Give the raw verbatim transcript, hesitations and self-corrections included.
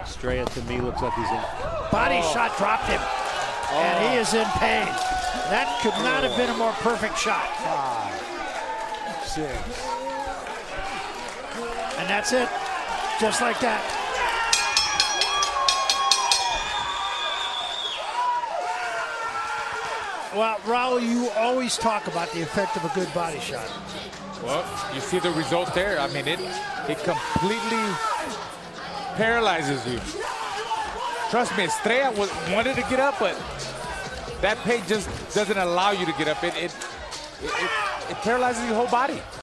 Estrella, to me, looks like he's in. Body oh. shot dropped him, oh. and he is in pain. That could not have been a more perfect shot. Five, six. And that's it, just like that. Well, Raul, you always talk about the effect of a good body shot. Well, you see the result there. I mean, it it completely paralyzes you. Trust me, Estrella was, wanted to get up, but that pain just doesn't allow you to get up. It it it, it, it paralyzes your whole body.